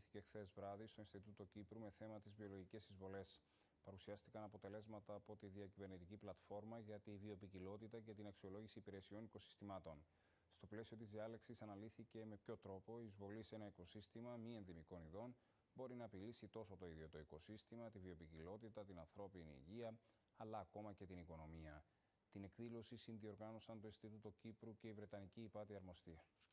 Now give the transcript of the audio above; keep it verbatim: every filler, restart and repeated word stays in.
διεξήχθηκε χθες βράδυ στο Ινστιτούτο Κύπρου με θέμα τις βιολογικές εισβολές. Παρουσιάστηκαν αποτελέσματα από τη διακυβερνητική πλατφόρμα για τη βιοποικιλότητα και την αξιολόγηση υπηρεσιών οικοσυστημάτων. Στο πλαίσιο της διάλεξης αναλύθηκε με ποιο τρόπο η εισβολή σε ένα οικοσύστημα μη ενδυμικών ειδών μπορεί να απειλήσει τόσο το ίδιο το οικοσύστημα, τη βιοποικιλότητα, την ανθρώπινη υγεία, αλλά ακόμα και την οικονομία. Την εκδήλωση συνδιοργάνωσαν το Ινστιτούτο Κύπρου και η Βρετανική Υπάτη Αρμοστία.